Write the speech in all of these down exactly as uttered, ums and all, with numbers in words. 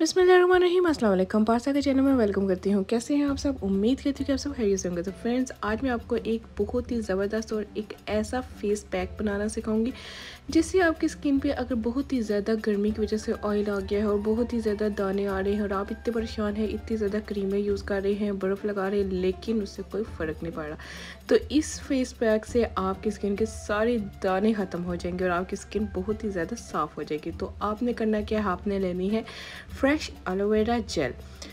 बिस्मिल्लाहिर्रहमानिर्रहीम, अस्सलाम वालेकुम। पारसा के चैनल में वेलकम करती हूँ। कैसे हैं आप सब? उम्मीद करती हूँ कि आप सब खैरियत से होंगे। तो फ्रेंड्स, आज मैं आपको एक बहुत ही ज़बरदस्त और एक ऐसा फेस पैक बनाना सिखाऊंगी जिससे आपकी स्किन पे अगर बहुत ही ज़्यादा गर्मी की वजह से ऑयल आ गया है और बहुत ही ज़्यादा दाने आ रहे हैं और आप इतने परेशान हैं, इतनी ज़्यादा क्रीमें यूज़ कर रहे हैं, बर्फ़ लगा रहे हैं, लेकिन उससे कोई फ़र्क नहीं पड़ रहा, तो इस फेस पैक से आपकी स्किन के सारे दाने ख़त्म हो जाएंगे और आपकी स्किन बहुत ही ज़्यादा साफ़ हो जाएगी। तो आपने करना क्या है, आपने लेनी है फ्रेश एलोवेरा जेल।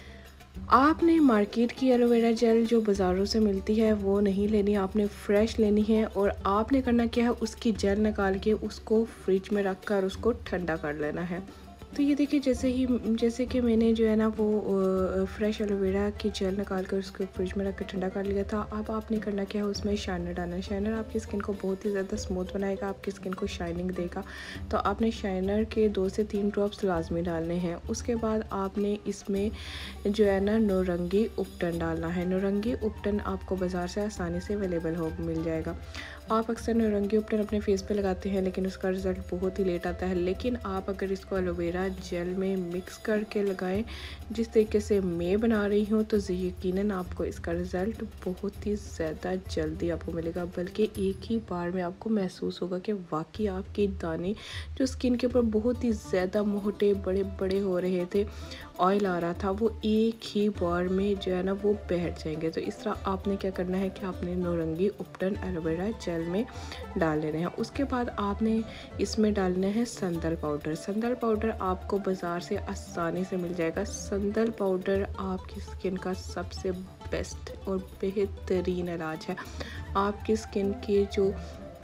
आपने मार्केट की एलोवेरा जेल जो बाज़ारों से मिलती है वो नहीं लेनी, आपने फ़्रेश लेनी है। और आपने करना क्या है, उसकी जेल निकाल के उसको फ्रिज में रख कर उसको ठंडा कर लेना है। तो ये देखिए, जैसे ही जैसे कि मैंने जो है ना वो फ्रेश एलोवेरा की जेल निकाल कर उसको फ्रिज में रख कर ठंडा कर लिया था। अब आपने करना क्या है, उसमें शाइनर डालना है। शाइनर आपकी स्किन को बहुत ही ज़्यादा स्मूथ बनाएगा, आपकी स्किन को शाइनिंग देगा। तो आपने शाइनर के दो से तीन ड्रॉप्स लाजमी डालने हैं। उसके बाद आपने इसमें जो है ना नौरंगी उपटन डालना है। नौरंगी उपटन आपको बाज़ार से आसानी से अवेलेबल हो मिल जाएगा। आप अक्सर नौरंगी उपटन अपने फेस पे लगाते हैं, लेकिन उसका रिज़ल्ट बहुत ही लेट आता है। लेकिन आप अगर इसको एलोवेरा जेल में मिक्स करके लगाएं जिस तरीके से मैं बना रही हूँ, तो यकीनन आपको इसका रिज़ल्ट बहुत ही ज़्यादा जल्दी आपको मिलेगा। बल्कि एक ही बार में आपको महसूस होगा कि वाकई आपके दाने जो स्किन के ऊपर बहुत ही ज़्यादा मोटे बड़े बड़े हो रहे थे, ऑयल आ रहा था, वो एक ही बार में जो है ना वो बैठ जाएंगे। तो इस तरह आपने क्या करना है कि आपने नौरंगी उपटन एलोवेरा जेल में डाल लेने हैं। उसके बाद आपने इसमें डालना है संदल पाउडर। संदल पाउडर आपको बाज़ार से आसानी से मिल जाएगा। संदल पाउडर आपकी स्किन का सबसे बेस्ट और बेहतरीन इलाज है। आपकी स्किन के जो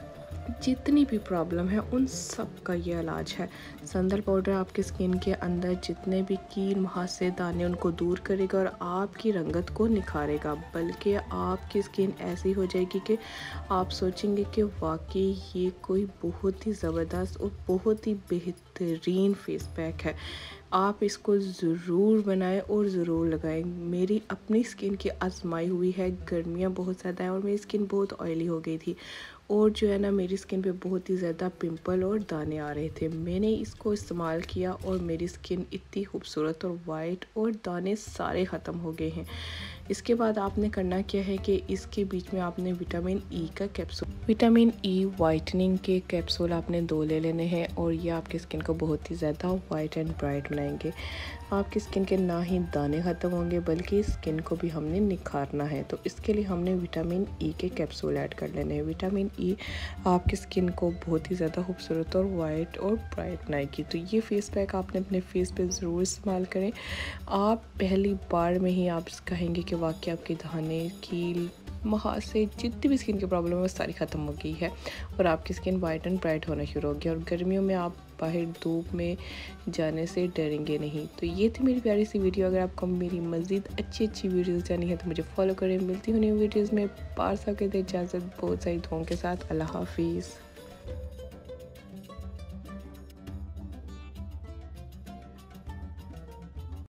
जितनी भी प्रॉब्लम है उन सब का ये इलाज है। संदल पाउडर आपकी स्किन के अंदर जितने भी कील मुहासे दाने उनको दूर करेगा और आपकी रंगत को निखारेगा। बल्कि आपकी स्किन ऐसी हो जाएगी कि आप सोचेंगे कि वाकई ये कोई बहुत ही ज़बरदस्त और बहुत ही बेहतरीन फेस पैक है। आप इसको ज़रूर बनाएं और ज़रूर लगाएं। मेरी अपनी स्किन की आजमाई हुई है। गर्मियाँ बहुत ज़्यादा हैं और मेरी स्किन बहुत ऑयली हो गई थी और जो है ना मेरी स्किन पे बहुत ही ज़्यादा पिंपल और दाने आ रहे थे। मैंने इसको इस्तेमाल किया और मेरी स्किन इतनी खूबसूरत और वाइट और दाने सारे ख़त्म हो गए हैं। इसके बाद आपने करना क्या है कि इसके बीच में आपने विटामिन ई का कैप्सूल विटामिन ई वाइटनिंग के कैप्सूल आपने दो ले लेने हैं और ये आपकी स्किन को बहुत ही ज़्यादा वाइट एंड ब्राइट बनाएंगे। आपकी स्किन के ना ही दाने ख़त्म होंगे बल्कि स्किन को भी हमने निखारना है। तो इसके लिए हमने विटामिन ई के कैप्सूल ऐड कर लेने हैं। विटामिन ई आपकी स्किन को बहुत ही ज़्यादा खूबसूरत और वाइट और ब्राइट बनाएगी। तो ये फेस पैक आपने अपने फेस पे ज़रूर इस्तेमाल करें। आप पहली बार में ही आप कहेंगे कि वाकई आपके दाने कील मुहासे जितनी भी स्किन की प्रॉब्लम है वो सारी ख़त्म हो गई है और आपकी स्किन वाइट एंड ब्राइट होना शुरू हो गया और गर्मियों में आप बाहर धूप में जाने से डरेंगे नहीं। तो ये थी मेरी प्यारी सी वीडियो। अगर आपको मेरी मज़ीद अच्छी अच्छी वीडियोस जानी है तो मुझे फॉलो करें। मिलती हूँ न्यू वीडियोज़ में। पारसा के दे इजाज़त बहुत सारी दुआओं के साथ। अल्लाह हाफिज़।